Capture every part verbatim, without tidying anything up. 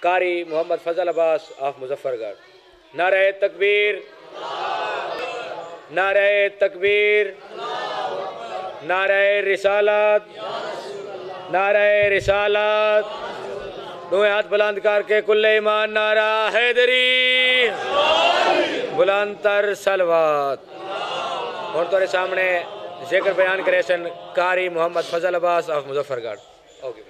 قاری محمد فضل عباس آف مظفر گڑھ۔ نعرہ تکبیر، نعرہ تکبیر، نعرہ رسالت، نعرہ رسالت۔ دو ہاتھ بلند کر کے کل ایمان نعرہ حیدری، بلند تر صلوات۔ اور تورے سامنے ذکر بیان کرے سن قاری محمد فضل عباس آف مظفر گڑھ۔ اوکے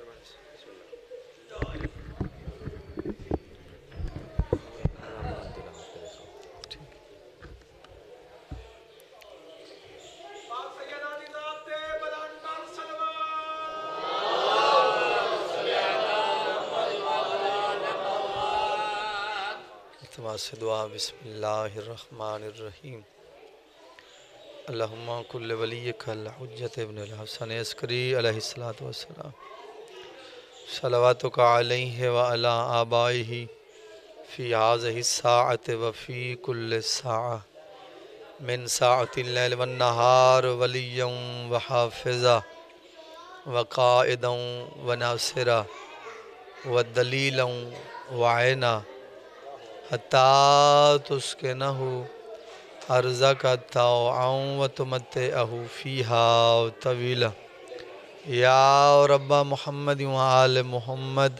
سے دعا۔ بسم اللہ الرحمن الرحیم۔ اللہم کل ولیک الحجت ابن الحسن عسکری علیہ السلام، صلواتک علیہ وعلی آبائہ فی هذه الساعة وفی کل ساعة من ساعة اللیل والنہار ولیا وحافظا وقائدا وناصرا ودلیلا وعینا حتی تسکنہو ارزک طوعا وتمتعہو فیہا طویلا۔ یا رب محمد و آل محمد،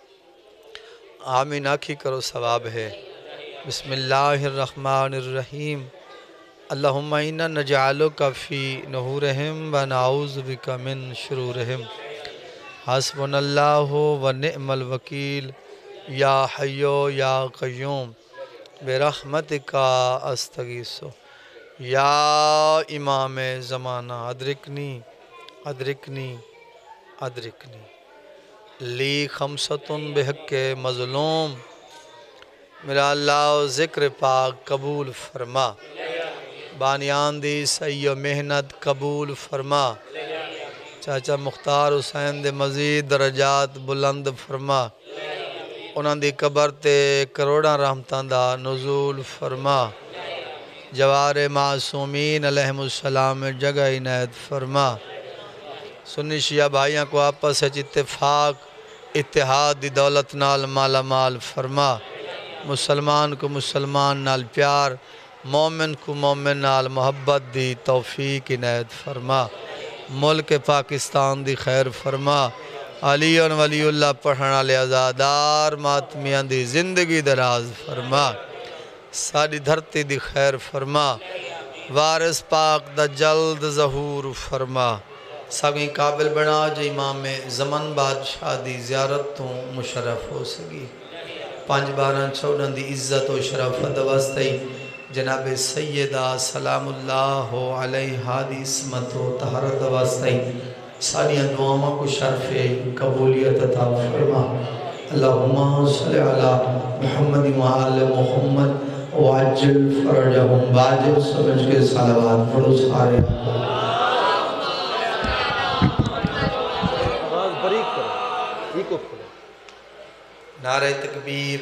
آمین آکھی کرو ثواب ہے۔ بسم اللہ الرحمن الرحیم۔ اللہم انا نجعلک فی نحورہم و نعوذ بک من شرورہم۔ حسبنا اللہ و نعم الوکیل۔ یا حیو یا قیوم برحمتک استغیث۔ یا امام زمانہ ادرکنی ادرکنی ادرکنی۔ لی خمسۃ بحق مظلوم، میرا اللہ ذکر پاک قبول فرما۔ بانیان دی سی و محنت قبول فرما۔ چاچا مختار حسین دے مزید درجات بلند فرما۔ انہاں دی قبر تے کروڑاں رحمتاں دا نزول فرما۔ جوار معصومین علیہ السلام جگہ عنایت فرما۔ سنی شیعہ بھائیاں کو آپس اتفاق اتحاد دی دولت نال مالا مال فرما۔ مسلمان کو مسلمان نال پیار، مومن کو مومن نال محبت دی توفیق عنایت فرما۔ ملک پاکستان دی خیر فرما۔ علی ولی اللہ پڑھنا لے ازادار ماتمیاں دی زندگی دراز فرما۔ ساری دھرتی دی خیر فرما۔ وارث پاک دا جلد ظہور فرما۔ سبھی قابل بنا جو امام زمن بادشاہ دی زیارت تو مشرف ہو سکی۔ پانچ باران چودن دی عزت و شرفت واسطے جناب سیدہ سلام اللہ علیہ دی عصمت و طہارت واسطے ساری دعاؤں کو شرف قبولیت عطا فرما۔ اللہم صلی علی محمد و آل محمد وعجل فرجہم، واجب سمجھ کے صلوات پڑھو سارے۔ آواز بریک کرو، یہ کو کھولو۔ نعرہ تکبیر،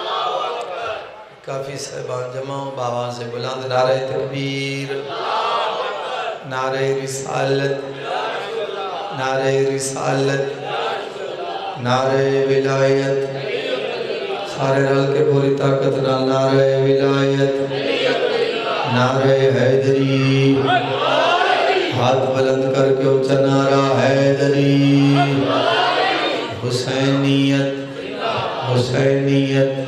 کافی صاحبان جمع ہو بآواز بلند۔ نعرہ تکبیر، نعرہ رسالت، نعرہ رسالت، نعرہ ولایت، سارے رل کے پوری طاقت نال نعرہ ولایت، نعرہ حیدری، ہاتھ بلند کر کے اونچا نعرہ حیدری، حسینیت، حسینیت،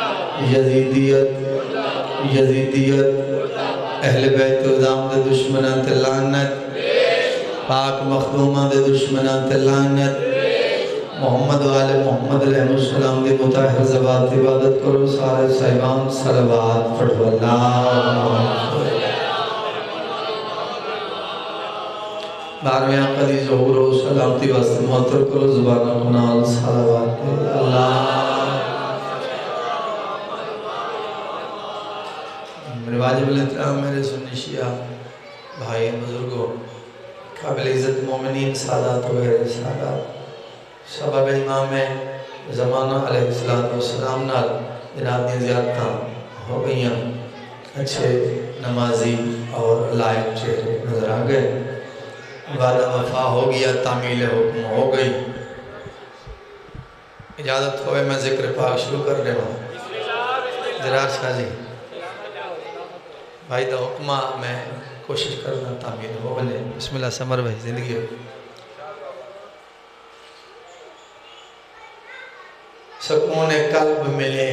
یزیدیت، یزیدیت، اہل بیت ازام دے دشمنان تے لعنت، پاک مخدومہ دے دشمنان تے لعنت، محمد و آل محمد علیہ السلام دی متاہر زبات عبادت کرو سارے صاحبان صلوات پڑھو۔ اللہ بارہویں آقا دی ظہور و سلامتی واسطے محتر کرو زبانہ کنال صلوات پڑھو۔ اللہ میرے واجب الاحترام میرے سنی شیعہ بھائی بزرگوں، قابل عزت مومنین، سادات و غیر سادات، سبب امام زمانہ علیہ السلام نال جناب دی زیارتاں ہو گئیاں، اچھے نمازی اور لائق چہرے نظر آ گئے، وعدہ وفا ہو گیا، تعمیل حکم ہو گئی۔ اجازت ہوئے میں ذکر پاک شروع کر رہے ہوں جرار شاہ جی بھائی دا حکمہ میں کوشش کرنا تعمیر ہو بلے بسم اللہ سمر بھائی زندگی ہو سکون قلب ملے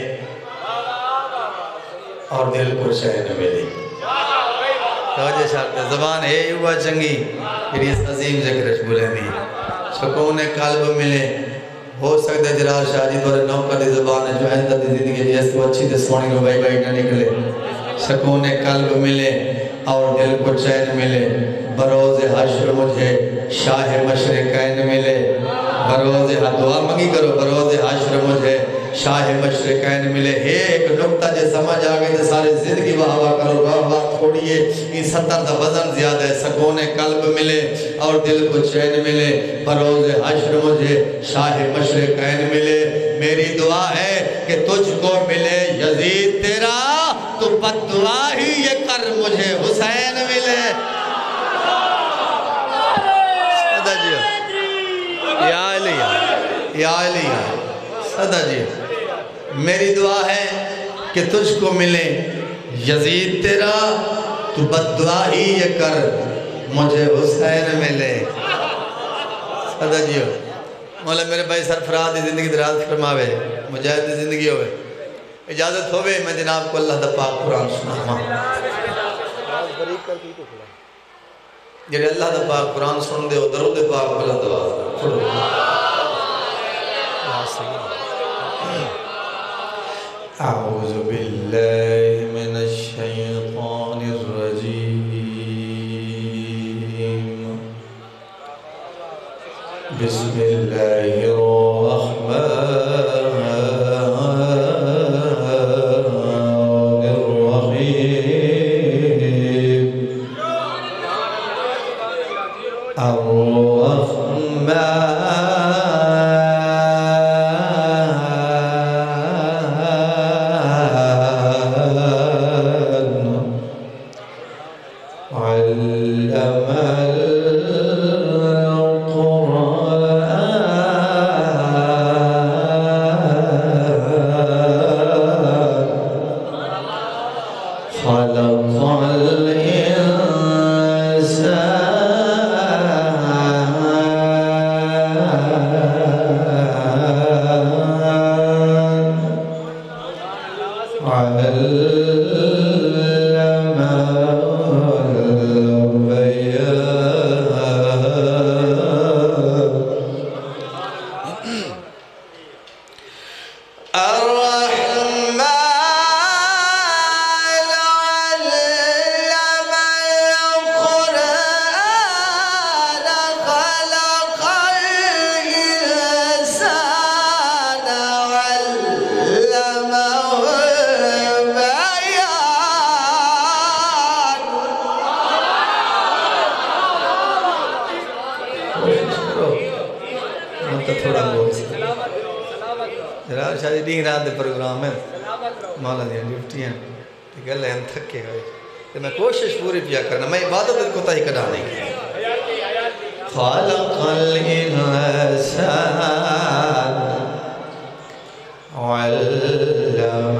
اور دل کو چین ملے توجہ شاہد زبان ہے ہوا چنگی میری اس عظیم ذکرش بولیں دی سکون قلب ملے ہو سکتا ہے جرار شاہ جی دورے نوکر دی زبان ہے جو آئندہ دی زندگی جیسے تو اچھی تے سونی نو بائی بائی نہ نکلے سکون قلب ملے اور دل کو چین ملے بروز حشر مجھے شاہ مشرقین ملے بروز دعا منگی کرو بروز حشر مجھے شاہ مشرقین ملے ایک نکتہ جے سمجھ آگئے تے سارے زندگی واہ واہ کرو واہ واہ تھوڑیے یہ ستر دا وزن زیادہ ہے سکون قلب ملے اور دل کو چین ملے بروز حشر مجھے شاہ مشرقین ملے میری دعا ہے کہ تجھ کو ملے یزید تیرا تو بد دعا ہی یہ کر مجھے حسین ملے صدا جی یا علیہ یا علیہ صدا جی میری دعا ہے کہ تجھ کو ملے یزید تیرا تو بد دعا ہی یہ کر مجھے حسین ملے صدا جی مولا میرے بھائی سرفراز دی زندگی دراز فرماوے مجاہد دی زندگی ہوئے اجازت ہوئے میں جناب کو اللہ دا پاک قرآن سنا جنہی اللہ دا پاک قرآن سن دے درود پاک بلند آواز پڑھو اعوذ باللہ من الشیطان الرجیم بسم اللہ الرحمن جرار شاہ جی ڈینگ رات دے پروگرام ہے مولا دیا ڈیوٹی ہیں گلے ہیں تھکے ہوئے میں کوشش پوری پیا کرنا میں عبادت کو تاہی کڑا نہیں کی خالق الانسان علم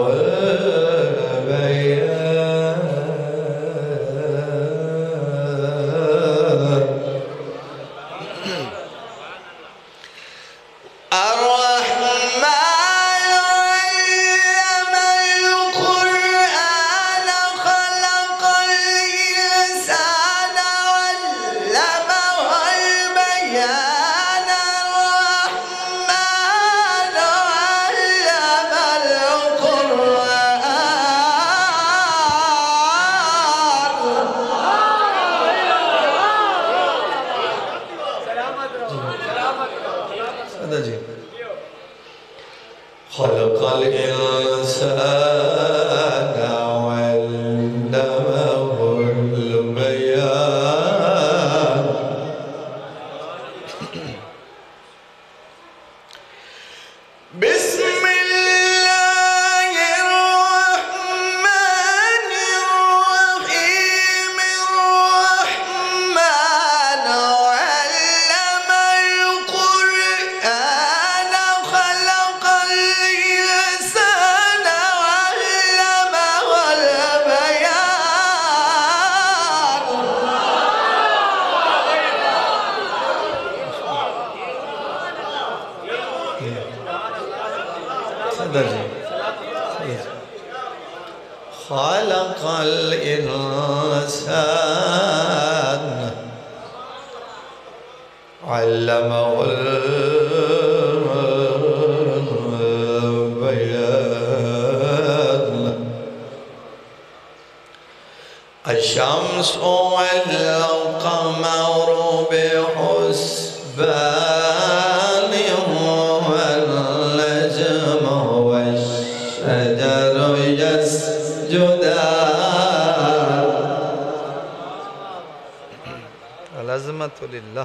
خلق الانسان علمه البيان بسم الله الرحمن الرحيم الرحمن علم القرآن خلق صدر جی خلق الانسان علمه البيان الشمس والقمر بحسبان والنجم والشجر يسجدان العظمة لله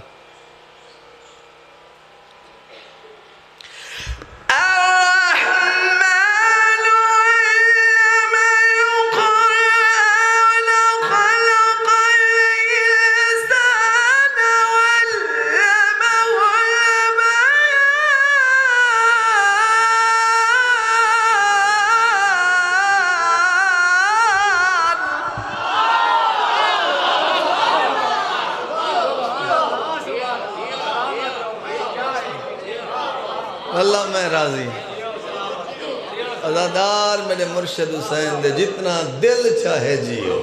اللہ میں راضی عزادار میرے مرشد حسین دے جتنا دل چاہے جیو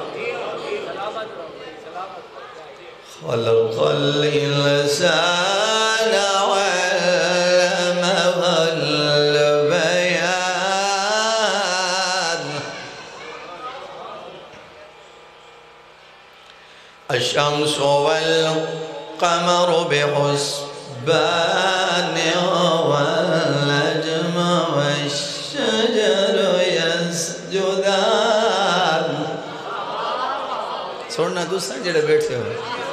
خلق الانسان وعلمه البيان الشمس والقمر بحسبان والنجم والشجر يسجدان سننا دوسرا جڑے بیٹھے ہو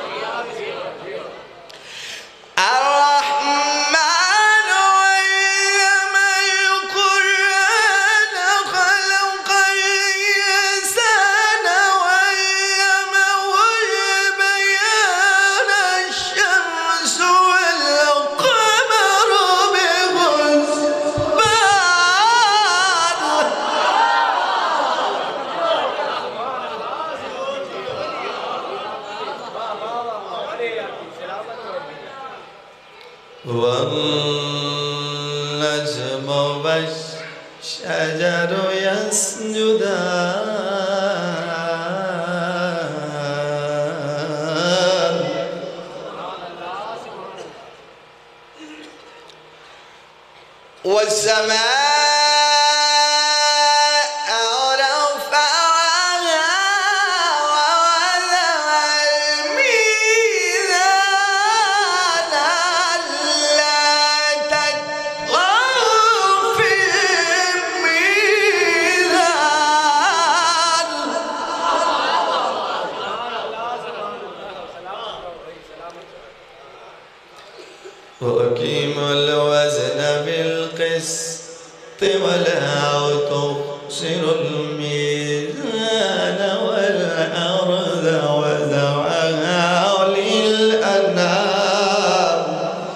والنجم والشجر يسجدان والسماء وأقيموا الوزن بالقسط ولا تخسروا الميزان والأرض وضعها للأنام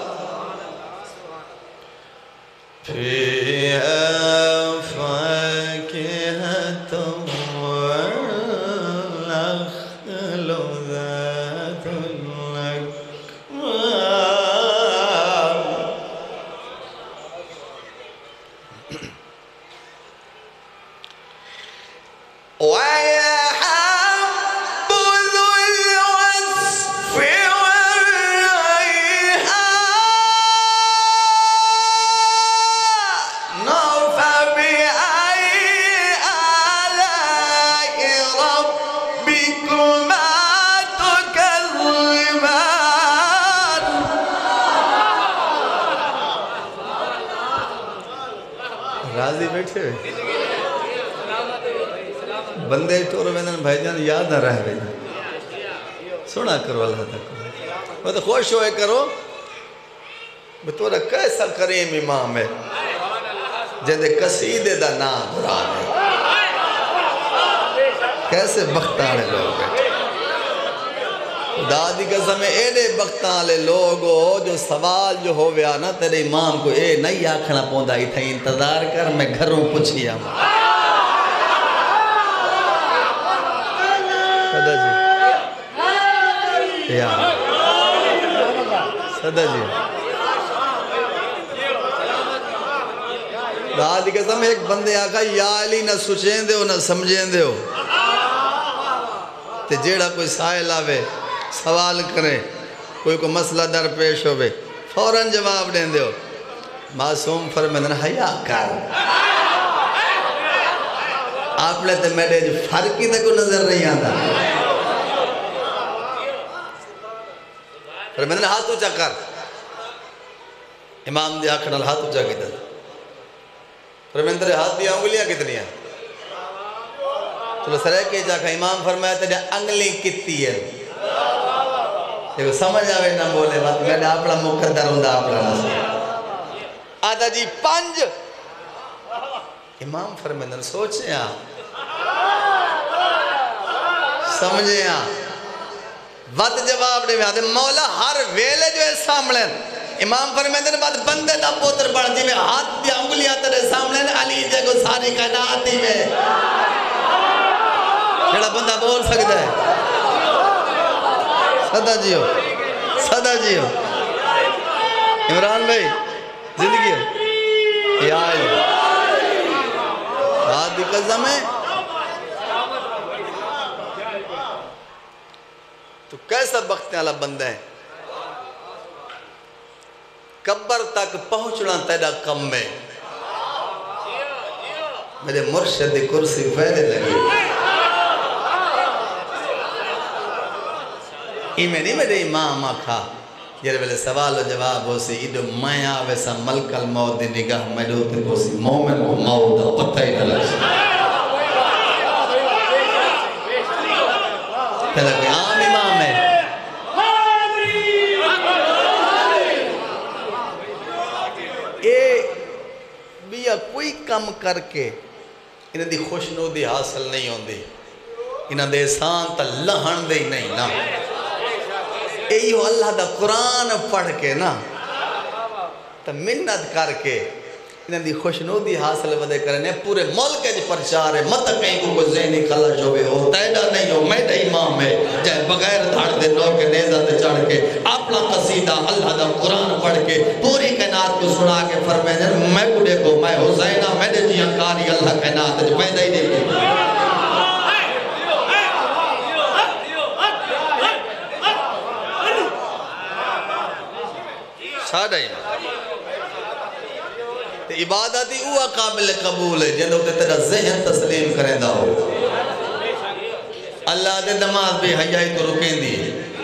فيها فاكهة والنخل ذات الأكمام ويحب ذو العصف والريحان فبأي آلاء ربكما تكذبان راضی بیٹھے بندے ٹور ویندن بھائی جان یاد نہ رہ گئی سنا کرو اللہ تک وہ تو خوش ہوئے کرو بطورہ کیسا کریم امام ہے جیدے قصیدے دا نام قرآن ہے کیسے بختانے لوگ ہیں دادی قسم ایڈے بختانے لوگ ہو جو سوال جو ہو گیا نا تیرے امام کو اے نہیں آکھنا پوندا ہی تھا انتظار کر میں گھروں پوچھیا صدہ جی یا صدہ جی خدا دی قسم ایک بندے آکھا یا علی نہ سوچیں دے ہو نہ سمجھیں دے ہو تے جیڑا کوئی سائل آوے سوال کرے کوئی کو مسئلہ در پیش ہوئے فوراً جواب دیں دے ہو معصوم فرمیدن حیا کر آپ نے تے میرے جو فرقی تے کو نظر نہیں آتا فرمیدن ہاتھو چکر امام دے آکھنال ہاتھو چا کیتا فرمیدن تیرے ہاتھ دیا انگلیاں کتنی ہیں چلو سرے کے جا کہ امام فرمایا تیرے انگلی کتی ہے دیکھو سمجھ آوے نہ بولے بات میں نے اپنا مقدر ہوں دا اپنا نصر آدھا جی پنج امام فرمیدن سوچیں آپ سمجھیں آپ وقت جواب دے میں آدھے مولا ہر ویلے جو ہے سامنے امام فرمیدن بعد بندے دا پوتر بڑھ جی میں ہاتھ دیا انگلیاں ترے سامنے علی جے کو ساری کائنات ہی میں جڑا بندہ بول سکتا ہے صدا جیو صدا جیو عمران بھائی زندگی ہو یا علی ہاتھ دی قسم ہے تو کیسا بختیں والا بندہ ہے قبر تک پہنچنا تیرا کم میں میرے مرشد کرسی پھیلے لگی ایمیں نہیں میرے امام آکھا جیرے ویلے سوال و جواب ہو سی ایڈو میں آوے سا ملک الموت دی نگاہ میں دوتے کو سی مومن کو موت دا پتہ ہی نہ لگ سی تیلہ کوئی عام امام ہے اے بیا کوئی کم کر کے انہیں دی خوشنودی حاصل نہیں ہوں دی انہیں دے احسان تا لہن دے نہیں نا ایہو اللہ دا قرآن پڑھ کے نا تا منت کر کے انہیں دی خوشنودی حاصل ودے کرنے پورے ملک جو پرچار ہے مت کہیں کو کوئی ذہنی خلش ہوئے ہو تیدہ نہیں ہو میڈا امام ہے جائے بغیر دھاڑ دے نو کے نیزہ دے چڑھ کے اپنا قصیدہ اللہ دا قرآن پڑھ کے پوری کائنات کو سنا کے فرمائے میں کو دیکھو میں حسینہ میں نے جی انکاری اللہ کائنات جو پیدا ہی دیکھو ساڑھا ہی عبادتی اوہ قابل قبول ہے جنہوں تے تیرا ذہن تسلیم کریں دا ہو اللہ دے نماز بھی حیائی تو رکیں دی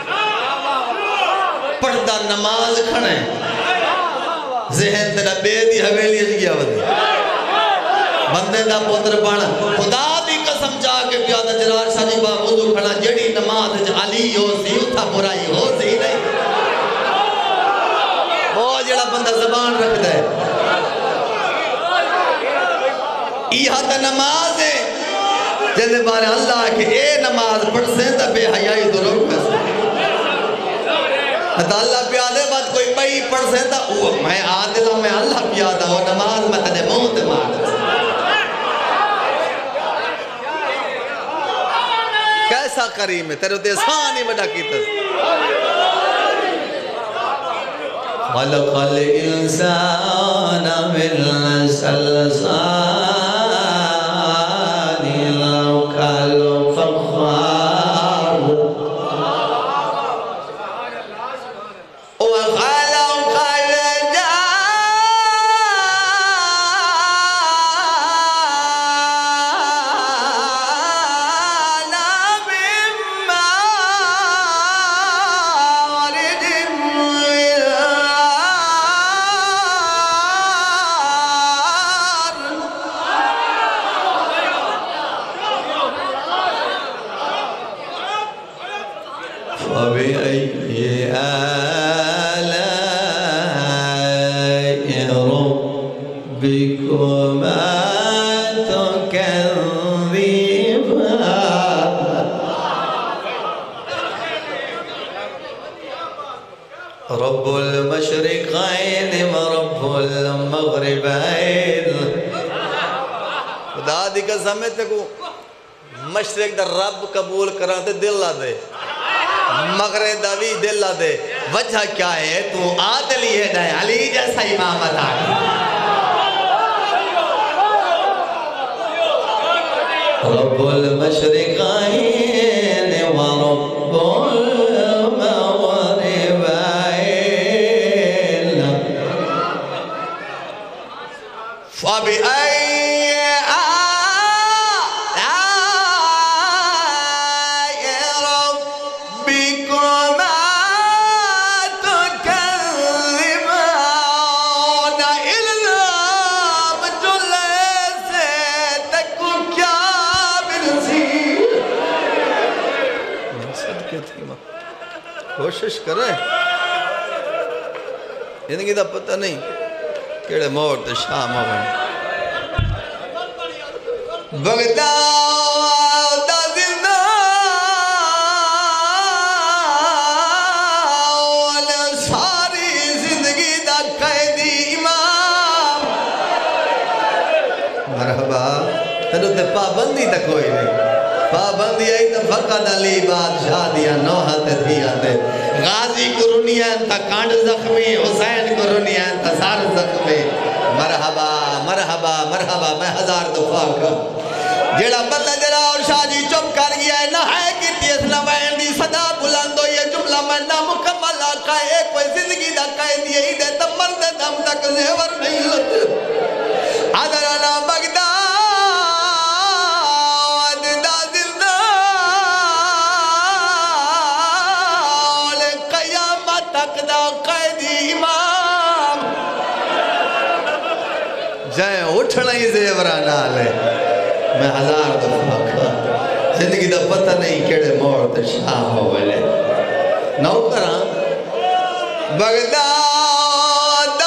پڑھتا نماز کھڑے ذہن تیرا بے دی حویلی اچھ گیا ودی بندے دا پتر پڑھ خدا دی قسم جا کے پیادہ جرار شریفہ وضو کھڑا جڑی نماز علی ہو سی اتھا برائی ہو سی نہیں وہ جڑا بندہ زبان رکھ دے یہ تا نماز ہے جلدے بارے اللہ کہ اے نماز پڑھ سے تا بے حیائی تو روک میں سے تا اللہ پیادے بعد کوئی بئی پڑھ سے تا میں عادلہ میں اللہ پیادہ ہو نماز میں تنے موت مار کیسا کریم ہے تیرے ہوتے سانی بڑا کی تس خلق الانسان من صلصال رب المشرقین ورب المغربین خدا دی قسم ہے تے کو مشرق دا رب قبول کرا تے دل لا دے مغرب دا بھی دل لا دے وجہ کیا ہے تو عادلی ہے علی جیسا امام عطا رب المشرقين ورب المغربين فبأي آلاء ربكما تكذبان إلا بجل سيدك کیا برسی صدقے تھی ماں کوشش کریں زندگی دا پتہ نہیں کیڑے موڑ تے شام ہوئے بغداد دا زندان ساری زندگی دا قیدی امام مرحبا تنو تے پابندی تا کوئی نہیں پابندی آئی تا فقط علی بادشاہ دیا نوحہ تے دیا تے غازی کرونی ہے تا کانڈ زخمی حسین کرونی ہے تا سار زخمی مرحبا مرحبا مرحبا میں ہزار دفعہ کا جیڑا بندہ جڑا اور شاہ جی چپ کر گیا ہے نہ ہے کہ تیس لوائن دی صدا بلندو یہ جملہ میں نامکمل آقا ہے ایک کوئی زندگی دا قائد یہی دے تب مرد دم تک زیور نہیں ہوتے عدرانا بغداد دا زندان قیامت تک دا قائدی امام جائیں اٹھنا ہی زیورانہ لے میں ہزار دفعہ کھا زندگی دا پتہ نہیں کیڑے موڑ تے شام ہوئے نوکران بغداد دا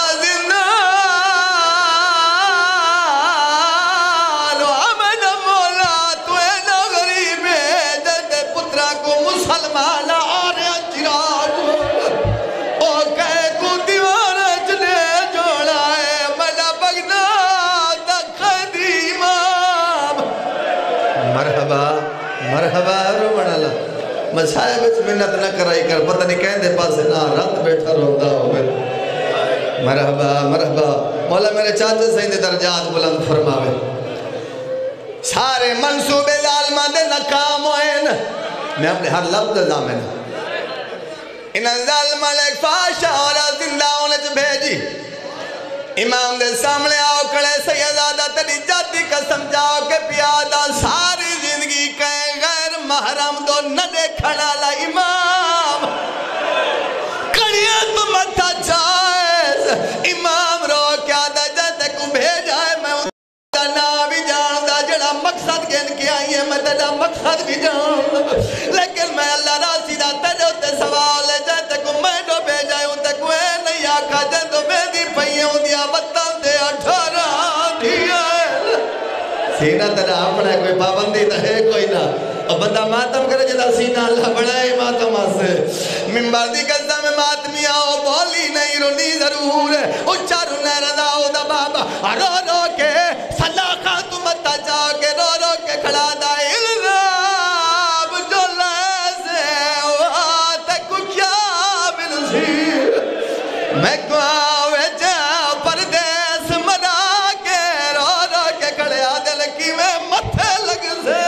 زندان و عمد مولا تو اے نغری بیدے دے پترہ کو مسلمان آرے چراج او کہے کو دیوار چلے جوڑا ہے مدہ بغداد دا قیدی امام مرحبا مرحبا رومن اللہ مسائب اس منت نہ کرائی کر پتہ نہیں کہیں دے پاسے نہ رات بیٹھا روندہ ہوئے مرحبا مرحبا مولا میرے چاچے سے اندے درجات بلند فرماوے سارے منصوبے ظالمہ دے ناکام ہوئے میں اپنے ہر لفظ ضامن ان ظالمہ لے ایک فاشا اور زندہ ہونے سے بھیجی امام دے سامنے آؤ کھڑے سیدادہ تیری جاتی قسم جاؤ کہ پیادہ ساری زندگی کہیں غیر محرم دو نہ دیکھنا لا امام کڑیاں تو متہ جائز امام رو کیا دا جاتے کو بھیجا ہے میں ان کا نام بھی جان دا جڑا مقصد گن کے آئی ہے میں تیرا مقصد بھی جان لیکن میں اللہ راسی دا تیرے ہوتے سوال ہے جاتے کو میں دو بھیجا ہے ان تک وہ نہیں آکھا جاتے میں دی پہیے ہوں دیا بطن دے اٹھارا دیا سینہ تیرا اپنا ہے کوئی پابندی تا ہے کوئی نہ اور بندہ ماتم کرے جدا سینہ اللہ بڑھائے ماتم آسے ممبر دی گزہ میں ماتمی آؤ بولی نہیں رونی ضرور ہے اچھا رونے رضا ہو دا بابا رو رو کے صلاحہ تو متا جا کے رو رو کے کھڑا دا الزام جو لیسے آتے کو کیا بلسی میں کو آوے جا پردیس مرا کے رو رو کے کھڑے آدھے لکی میں متھے لگ سے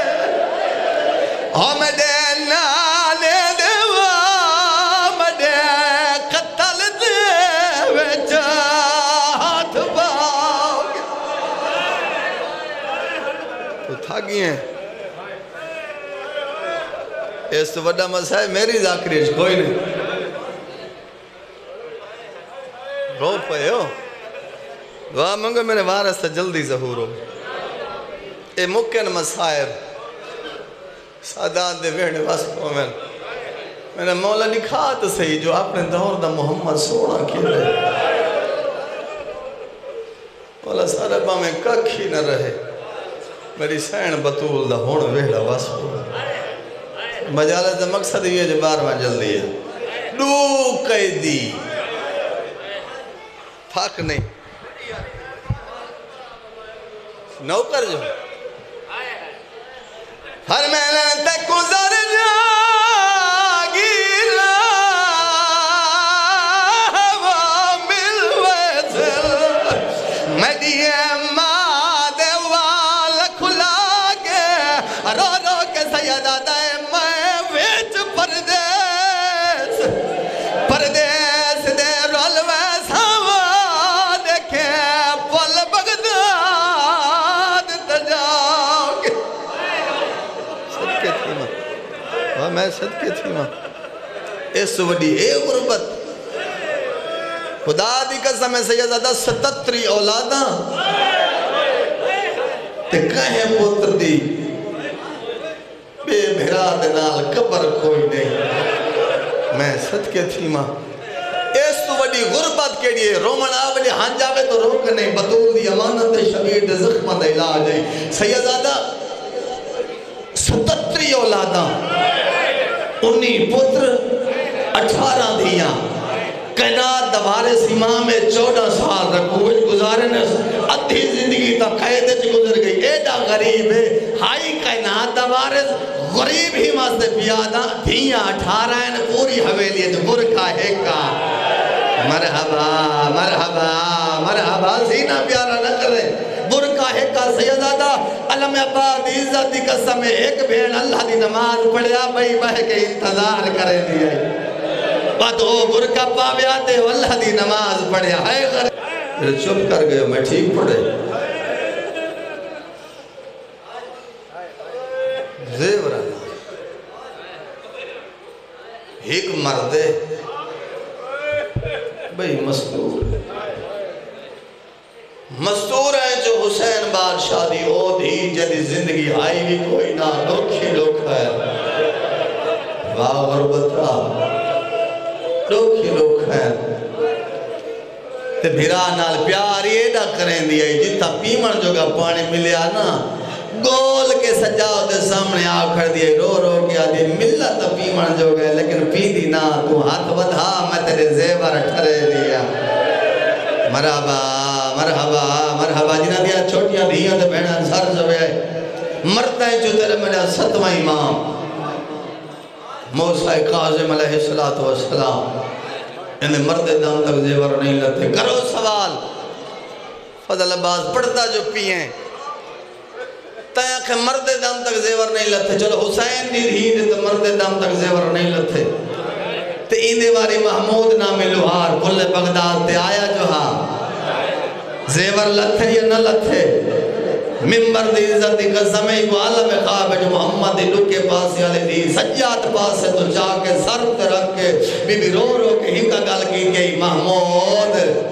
اور میں دے نالے دیوا میں دے قتل دے ویچا ہاتھ باؤ تو تھا گئی ہیں اس تو بڑا مسئلہ میری ذاکریش کوئی نہیں رو پہے ہو دعا منگو میرے وارث سے جلدی ظہور ہو اے مکن مسائب سادات دے ویڑے واسپوں میں میں نے مولا لکھا تو صحیح جو اپنے دور دا محمد سونا کی رہے مولا ساربہ میں ککھی نہ رہے میری سین بطول دا ہون ویڑا واسپوں مجالت مقصد یہ جو بار میں جلدی ہے دو قیدی تھاک نہیں نوکر جو ہر محلہ تک گزر جاگی راہ مل ویسل مدیہ ماد وال کھلا کے میں صدقے تھی ماں اس وڈی اے غربت خدا دی قسم ہے سیدزادہ ستتری اولاداں تے کہیں پتر دی بے بھرا دنال قبر کوئی نہیں میں صدقے تھی ماں اس تو وڈی غربت کے لیے رومن آولی ہاں جاوے تو روک نہیں بطول دی امانت شبیر دے زخمہ دے علاج ہے سیدزادہ ستتری اولاداں انی پتر اٹھارہ دیاں کائنات دوارے سیما میں چودہ سال رکھو گزارے نے ادھی زندگی تا قید چ گزر گئی ایڈا غریب ہے ہائی کائنات دوارے غریب ہی ماستے پیادا دھیاں اٹھارہ ہیں پوری حویلی ہے جو برکا ہے کا مرحبا مرحبا مرحبا زینہ پیارا نہ کرے برکا ہے کا سیدادہ علم عباد عزت دی قسم ایک بین اللہ دی نماز پڑھیا بھئی بہ کے انتظار کرے دیا بات او برکا پاوے آتے ہو اللہ دی نماز پڑھیا ہے غریب میرے چپ کر گئے میں ٹھیک پڑھے زیورہ ایک مردے بھئی مستور مستور ہے جو حسین بادشاہ دی او دی جدی زندگی آئی بھی کوئی نہ لوکھی لوک ہے واہ غربتہ لوکھی لوک ہے تے بھیرا نال پیاری ایڈا کریں دیا جتا پیمن جو گا پانی ملیا نا گول کے سجاؤ دے سامنے آکھر دیئے رو رو گیا دی ملت پیمن جو گئے لیکن پی دی نا تو ہاتھ بدھا میں تیرے زیور ٹھرے دیا مرحبا مرحبا مرحبا جنہ دیا چھوٹیاں دھیاں دے بہنہ سر زوے مرتا ہے جو تیرے میرا ستوہ امام موسیٰ قاظم علیہ السلام انہیں مرد دام تک زیور نہیں لتے کرو سوال فضل عباس پڑھتا جو پیئیں تایا کہ مرد دام تک زیور نہیں لتے چلو حسین دی دھی تو مرد دام تک زیور نہیں لتے تے ایندے واری محمود نام لوہار کل بغداد تے آیا جو ہاں زیور لتے یا نہ لتے ممبر دی عزت دی قسمیں کو عالم خواب ہے جو محمد دلو کے پاس یالے دی سجاد پاس ہے تو چاہ کے سر تے رکھ کے بی بی رو رو کے ہی کا گل کی گئی محمود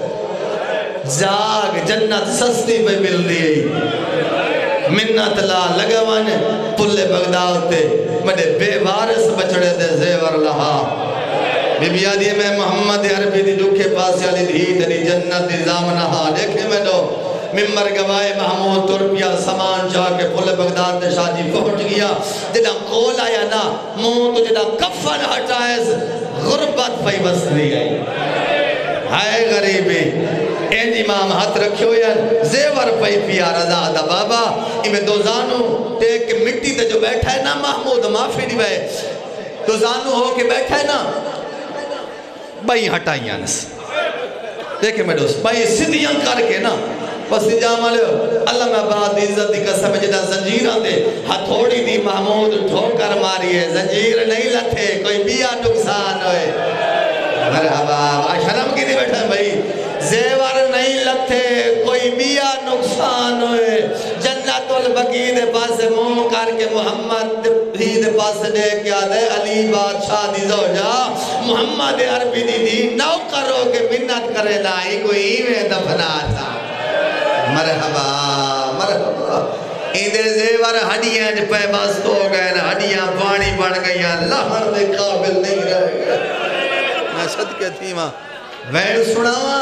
جاگ جنت سستی پہ مل دی منت لا لگوان پلے بغداد تے مڈے بے وارث بچڑے دے زیور لہا بی بی آدھی میں محمد عربی دی لکھے پاس یالی دی تیری جنت دی زامنہا دیکھے میں دو ممبر گوائے محمود تربیہ سامان جا کے پھول بغداد دے شادی پہنچ گیا جدہ کول آیا نا منہ تو جدہ کفن ہٹائے غربت پہ بس دی گئی ہائے غریبی این امام ہاتھ رکھو یا زیور پہ پیا رضا دا بابا امیں دو زانو ٹیک کے مٹی تے جو بیٹھا ہے نا محمود معافی دی بھائی دو زانو ہو کے بیٹھا ہے نا بھائی ہٹائیاں نس دیکھیں میں دوست بھائی صدیاں کر کے نا بس جام والے اللہ میں بعد عزت دی قسم جدہ زنجیرہ دے ہتھوڑی دی محمود ٹھوکر ماری ہے زنجیر نہیں لتھے کوئی بیا نقصان ہوئے مرحبا شرم کی دی بیٹھا ہے بھائی زیور نہیں لتھے کوئی بیا نقصان ہوئے جنت البقی دے پاس منہ کر کے محمد دی دے پاس دے کیا دے علی بادشاہ دی زوجہ محمد عربی دی دی نو کرو کہ منت کرے لائی کوئی میں دفنا تھا مرحبا مرحبا ایندے زیور ہڈیاں جو پہ بست ہو گئے نا ہڈیاں پانی بڑھ گئیاں لہر دے قابل نہیں رہ گئے میں صدقے تھی ماں وین سنا ماں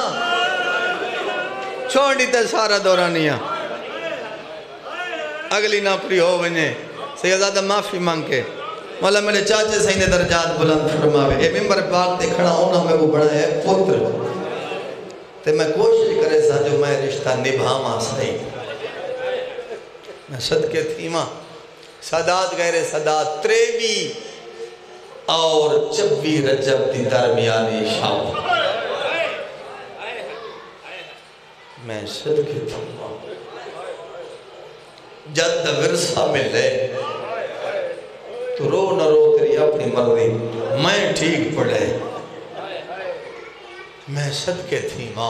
چھوڑی تے سارا دورانیاں اگلی ناپری ہو ونجے سیدادہ معافی مانگ کے مولا میرے چاچے سینے درجات بلند فرماوے اے ممبر پاک تے کھڑا ہونا میں وہ بڑا ہے پتر تے میں کوشش کرے سا جو میں رشتہ نبھا ماں سہی میں صدقے تھی ماں سادات غیر سادات تریوی اور چبی رجب دی درمیانی شام میں صدقے تھی ماں جد ورسہ ملے تو رو نہ رو تیری اپنی مرضی میں ٹھیک پڑے میں صدقے تھی ماں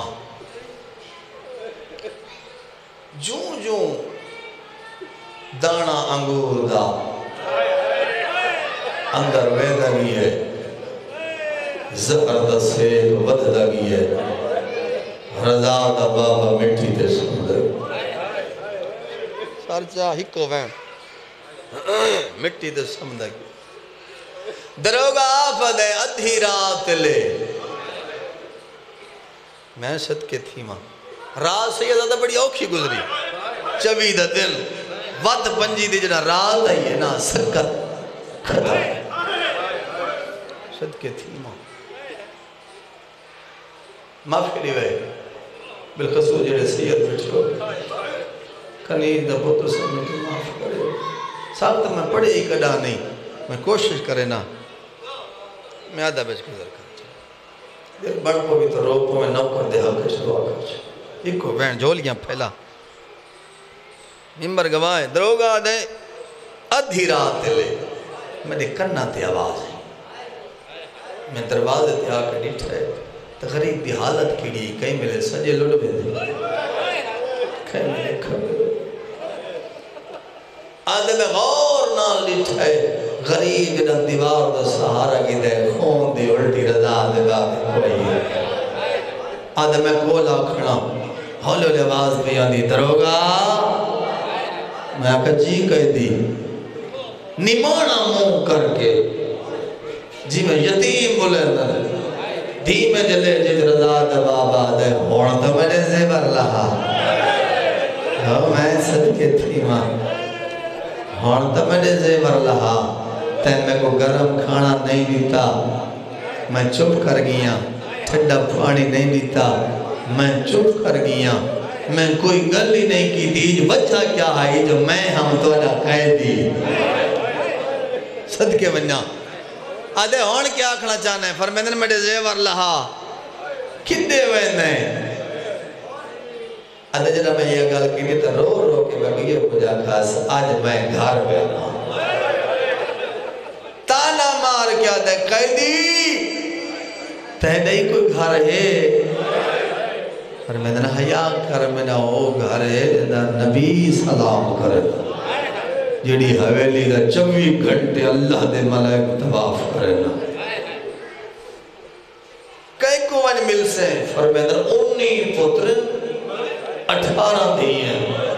جوں جوں دانا انگور دا اندر ویدگی ہے زہر دا سیک وددگی ہے رضا دا بابا مٹھی تے سمدر سارچہ ہکو وین مٹھی تے سمدر دروگا آفد ہے ادھی رات لے میں صدقے تھی ماں رات سے یہ زیادہ بڑی اوکھی گزری چوید دن وقت پنجی دی جنا رات ہے نا سکت ختم صدقے تھی ماں معاف کری وے بالخصوص جڑے سید بچھو کنید دا بہت سمجھ کے معاف کرے ساتھ میں پڑھے ہی کڑا نہیں میں کوشش کرے نا میں آدھا بچ گزر کر دیر بڑھ کو بھی تو روک کو میں نو کر دے ہاں کچھ دعا کر چھے ایک کو بین جھولیاں پھیلا ممبر گواہ دروگا دے ادھی رات لے میں نے کرنا تے آواز ہے میں دروازے تے آکے ڈیٹ رہے تغریب دی حالت کی لی کئی ملے سجے لڑ بھی دے کئی ملے کھبے آدھے میں غور نہ ڈیٹ رہے غریب نہ دیوار دا سہارا کی دے خون دی الٹی رضا دے باقی کوئی ہے آدھے میں کولا کھڑا ہولے لے آواز بھی آنی دروگا میں آکا جی کہہ دی نمانا منہ کر کے جی میں یتیم بولے اندر دھی میں جلے جج رضا دے بابا دے ہون تو میں نے زیبر لہا ہو میں صدقے تھی ماں ہون تو میں نے زیبر لہا تین میں کو گرم کھانا نہیں دیتا میں چپ کر گیا ٹھنڈا پانی نہیں دیتا میں چپ کر گیا میں کوئی گل ہی نہیں کی تھی وجہ کیا ہے جو میں ہم تو نہ کہہ دی صدقے بنیا آدھے ہون کیا آکھنا چاہنا ہے فرمیدن میڈے زیور لہا کدے ویندے آدھے جنہ میں یہ گل کی نہیں تو رو رو کے بگیے کجا کھاس آج میں گھر بینا تانا مار کیا دے قیدی تہنے ہی کوئی گھر ہے فرمیدن حیاء کر میں نہ ہو گھر ہے نبی سلام کرے جیڑی حویلی دا چوی گھنٹے اللہ دے ملائک طواف کرنا کئی کوان مل سے فرمیدن انی پتر اٹھارہ دیئے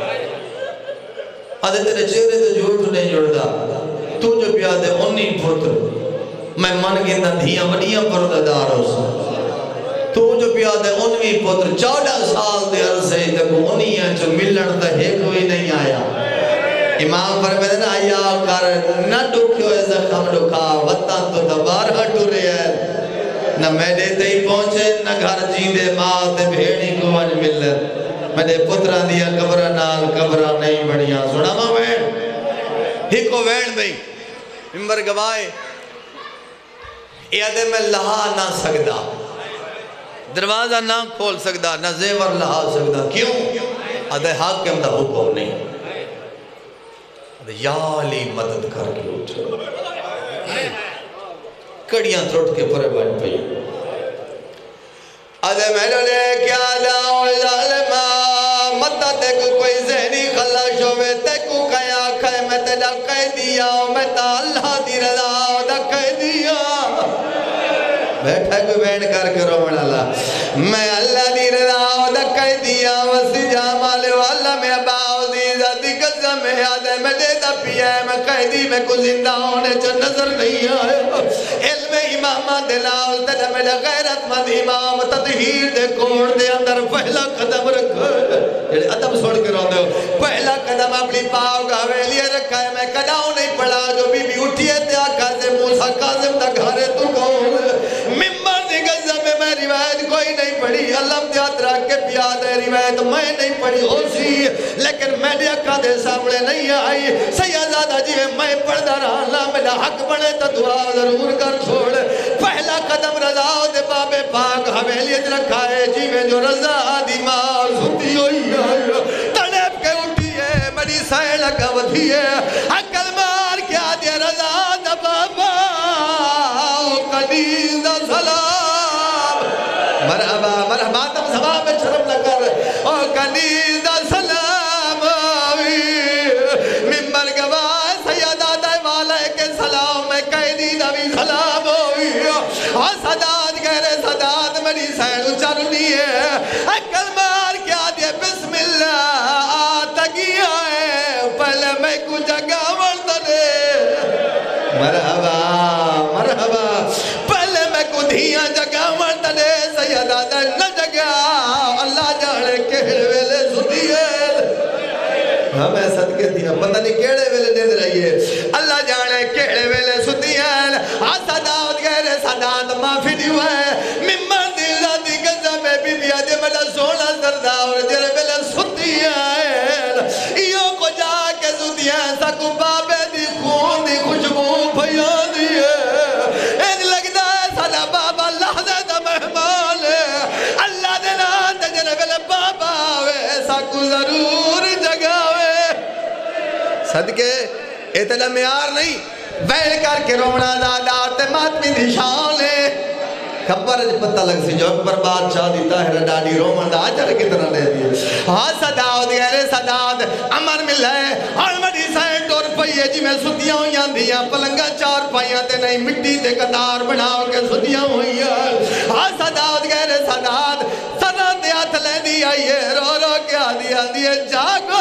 آدھے تیرے چہرے دے جھوٹ نہیں جڑدا تو جو پیادے انی پتر میں من گیندہ دھیاں وڈیاں پرددار ہو سا تو جو پیادے انوی پتر چودہ سال دے عرصے تک انیاں جو ملن دا ہے کوئی نہیں آیا امام فرمیدن آیا کر نہ ڈکھو اے زخم ڈکھا وطن تو دبار ہٹو رہے ہیں نہ میڈے تے ہی پہنچے نہ گھر جیندے ماں تے بھیڑی کو آج ملے میڈے پتران دیا قبرہ نال قبرہ نہیں بڑیاں سنا ماں وین ہی کو وین بھئی ممبر گوائے یادے میں لہا نہ سکدا دروازہ نہ کھول سکدا نہ زیور لہا سکدا کیوں آدھے حاکم دا حکم نہیں یا علی مدد کر کے اٹھو کڑیاں تھوٹ کے پرے بڑھ پئی آدھے میں لے کیا لاؤ ظالمہ مدد کو کوئی ذہنی خلش ہوئے تے کو کیا کھائے میں تے ڈا کہہ دیا میں تا اللہ دی رضا ڈا کہہ دیا بیٹھا کوئی بیٹھ کر کے رومن اللہ میں اللہ دی رضا ڈا کہہ دیا وسی جامال والا میں باؤ دیزہ دی قسم ہے آدھے میں دیتا پیا ہے میں قیدی میں کو زندہ ہونے چا نظر نہیں آئے علم امامہ دلاؤ تجھا میرا غیرت مند امام تطہیر دے کوڑ دے اندر پہلا قدم رکھا جیڑے ادب سوڑ کے رہو دے پہلا قدم اپنی پاؤ کا ویلیے رکھا ہے میں کداؤں نہیں پڑا جو بی بی اٹھیے تے آقا سے موسیٰ قاسم دا گھارے تو کون ممبر دی غزہ میں میں روایت کوئی نہیں پڑھی علم دیات رکھ کے پیاد ہے روایت میں نہیں پڑھی ہو سی لیکن میں نے اکھا دے سامنے نہیں آئی سیدادہ جی میں پڑھدا رہا اللہ میرا حق بنے تو دعا ضرور کر چھوڑ پہلا قدم رضا دے باب پاک حویلیت رکھا ہے جی میں جو رضا دی ماں سنتی ہوئی ہے تڑپ کے اٹھی ہے میری سائے لگا ودھی ہے عقل مار کیا دیا رضا دا بابا قدیس دا سلام مرحبا مرحبا تم سوا میں شرم نہ کر او قدیس دا سلام ممبر گواہ سیدہ دائے والا کے سلام میں قیدی ہے کلمار کیا دیا بسم اللہ آتا گیا ہے پہلے میں کو جگہ ورد دے مرحبا مرحبا پہلے میں کو دھیاں جگہ ورد دے سیدہ در نہ جگہ اللہ جانے کہڑے ویلے سدیے ہمیں صدقے دیا پتہ نہیں کیڑے ویلے دے رہیے اللہ جانے کیڑے ویلے سدیان آ صداوت گئے صداوت معافی دیو ہے ممبر دلہ دی گزہ میں بی بی آدھے بڑا سونا سرداور جرے ویلے سدیان ایو کو جا کے سدیان سکو بابے دی خون دی خوشبو بھیا دیئے این لگتا ہے صدا بابا اللہ دے دا مہمان اللہ دے نان دے جرے ویلے بابا ویسا کو ضرور جگاوے صدقے اتنا میار نہیں بیل کر کے رونا دادار تے ماتمی دی شان لے خبر پتہ لگ سی جو اکبر بادشاہ دی طاہرہ ڈاڈی رومن دا آجر کتنا لے دیئے ہاں صداوت گہرے صداوت امر مل ہے اور مڈی سائن ٹور پئیے جی میں ستیاں ہویاں دیاں پلنگا چار پائیاں تے نہیں مٹی تے قطار بناو کے ستیاں ہویاں ہاں صداوت گہرے صداوت صداوت دے ہاتھ لے دی آئیے رو رو کیا دیا دیئے جاگو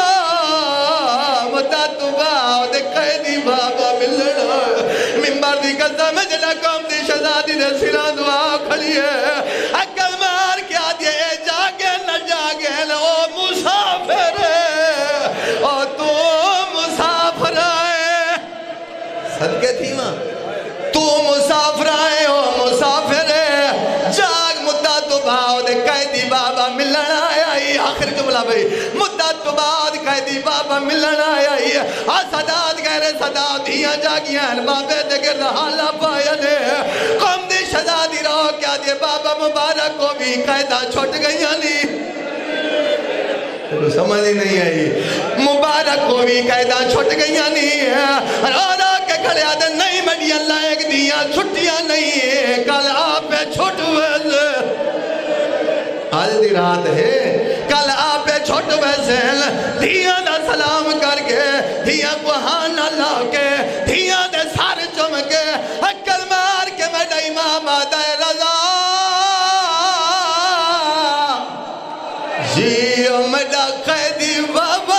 مدہ تو باو دے قیدی بابا ملنا ممبر دی قصہ میں جنہ کام دی شہزادی دے سران دعا کھڑی ہے اکل مار کیا دیئے اے جاگے نہ جاگے او مسافر ہے او تو مسافر آئے صدقے تھی ماں تو مسافر آئے او مسافر ہے جاگ مدہ تو باو دے قیدی بابا ملنا آئی آخر جملہ بھئی مدہ تو بعد قیدی بابا ملنا آئی آ صداد گہرے صداد ہیاں جاگیاں بابے دے گر حالا پایا دے قوم دی شہزادی رہو کیا دے بابا مبارک کو بھی قیدہ چھوٹ گئیاں نہیں تو سمجھ ہی نہیں آئی مبارک کو بھی قیدہ چھوٹ گئیاں نہیں رو رو کے کھڑے آدھے نہیں مڈی اللہ ایک دیاں چھٹیاں نہیں کل آپ پہ چھوٹ ہوئے آج دی رات ہے کل آپ چھوٹ ویسل دھیاں دا سلام کر کے دھیاں کو ہاں لا کے دھیاں دے سار چم کے حکل مار کے میڈا امام آدھے رضا جیو میڈا قیدی بابا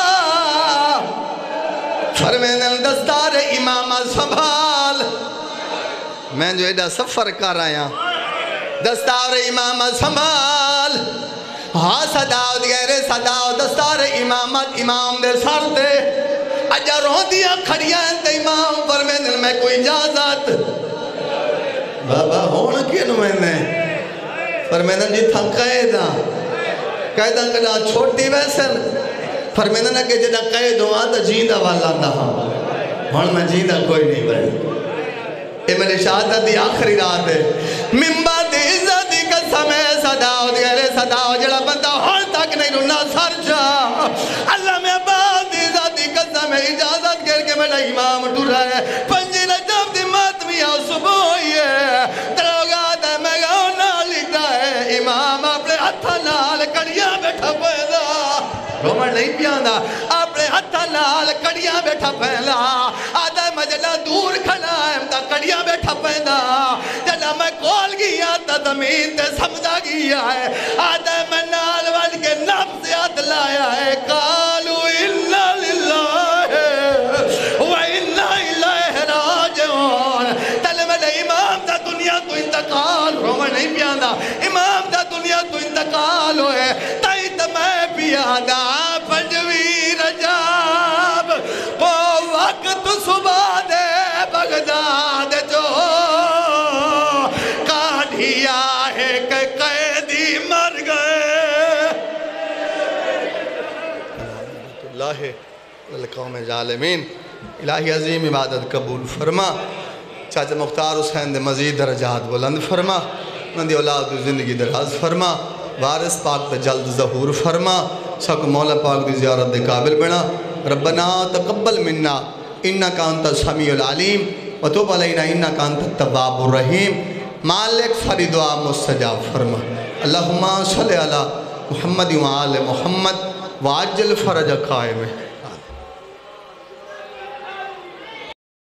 فرمین دستار امام سنبھال میں جو ایڈا سفر کر آیا دستار امام سنبھال ہاں صداوت گہرے صداوت دستار امامت امام دے سر دے اجا رو دیا کھڑیاں تے امام پر میں دل میں کوئی اجازت بابا ہونا کینو میں نے پر میں نے جی تھا قیدہ قیدہ کنا چھوٹی ویسن پر میں نے کہ جدہ قید ہوا تا جیندہ والا دا ہون میں جیندہ کوئی نہیں بڑی اے میں نے شہادت دی آخری رات ہے ممبر دی عزت دی قسم ہے صداوت گہرے صداوت جڑا بندہ ہر تک نہیں رونا سر جا اللہ میں بعد دی عزت دی قسم ہے اجازت گر کے میرا امام ٹور ہے پنجی رجب دی ماتمی آؤ صبح ہوئی ہے دروگا دے میں گاؤں نہ لکھتا ہے امام اپنے ہتھا نال کڑیاں بیٹھا پیدا رومن نہیں پیاندہ اپنے ہتھا نال کڑیاں بیٹھا پہلا آدھے مجلہ دور کھنا ہے تا کڑیاں بیٹھا پہنا جنہ میں کول گیا تا زمین تے سمجھا گیا ہے آدھے میں نال وال کے نفس یاد لایا ہے قالو انا للہ و انا الہ راجعون تلے میں نے امام دا دنیا تو انتقال رومن نہیں پیاندہ امام دا دنیا تو انتقال ہوئے تائی تا میں پیاندہ پنجوی رجاب وہ وقت صبح دے بغداد جو کاڑھیا ہے کہ قیدی مر گئے اللہ القوم ظالمین الہی عظیم عبادت قبول فرما چاچا مختار حسین دے مزید درجات بلند فرما مندی اولاد زندگی دراز فرما وارث پاک تے جلد ظہور فرما سک مولا پاک دی زیارت دے قابل بنا ربنا تقبل منا انکا انتا سمیع العلیم وتوب علینا انکا انتا التواب الرحیم مالک ساری دعا مستجاب فرما اللہم صلی علی محمد و آل محمد وعجل فرج قائم